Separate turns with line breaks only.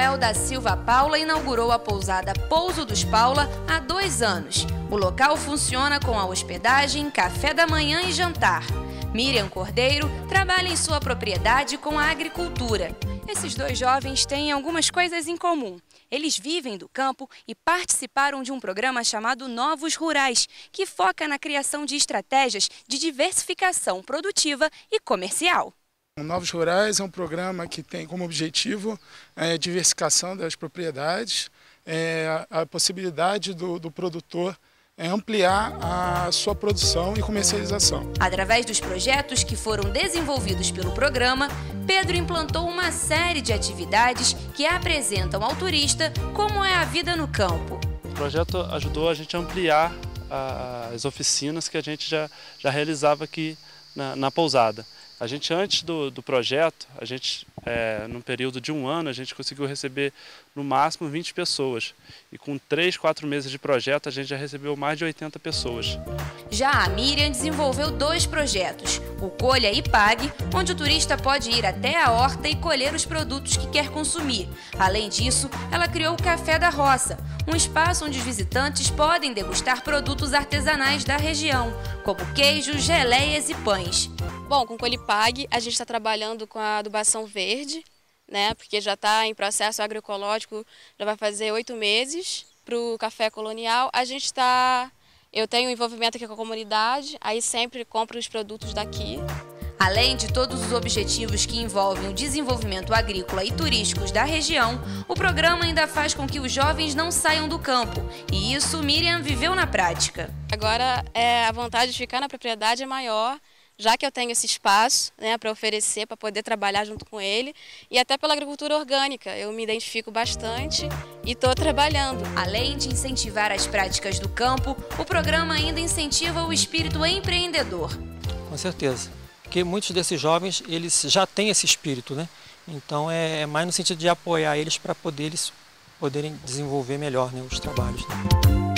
Manuel da Silva Paula inaugurou a pousada Pouso dos Paula há 2 anos. O local funciona com a hospedagem, café da manhã e jantar. Miriam Cordeiro trabalha em sua propriedade com a agricultura. Esses 2 jovens têm algumas coisas em comum. Eles vivem do campo e participaram de um programa chamado Novos Rurais, que foca na criação de estratégias de diversificação produtiva e comercial.
Novos Rurais é um programa que tem como objetivo a diversificação das propriedades, a possibilidade do produtor ampliar a sua produção e comercialização.
Através dos projetos que foram desenvolvidos pelo programa, Pedro implantou uma série de atividades que apresentam ao turista como é a vida no campo.
O projeto ajudou a gente a ampliar as oficinas que a gente já realizava aqui na pousada. A gente, antes do projeto, num período de 1 ano, a gente conseguiu receber no máximo 20 pessoas. E com 3, 4 meses de projeto, a gente já recebeu mais de 80 pessoas.
Já a Miriam desenvolveu 2 projetos, o Colha e Pague, onde o turista pode ir até a horta e colher os produtos que quer consumir. Além disso, ela criou o Café da Roça, um espaço onde os visitantes podem degustar produtos artesanais da região, como queijos, geleias e pães.
Bom, com o Colha e Pague, a gente está trabalhando com a adubação verde, né? Porque já está em processo agroecológico, já vai fazer 8 meses. Para o café colonial, eu tenho um envolvimento aqui com a comunidade, aí sempre compro os produtos daqui.
Além de todos os objetivos que envolvem o desenvolvimento agrícola e turísticos da região, o programa ainda faz com que os jovens não saiam do campo, e isso Miriam viveu na prática.
Agora, a vontade de ficar na propriedade é maior, já que eu tenho esse espaço, né, para oferecer, para poder trabalhar junto com ele, e até pela agricultura orgânica, eu me identifico bastante e estou trabalhando.
Além de incentivar as práticas do campo, o programa ainda incentiva o espírito empreendedor.
Com certeza, porque muitos desses jovens, eles já têm esse espírito, né? Então é mais no sentido de apoiar eles para eles poderem desenvolver melhor, né, os trabalhos, né?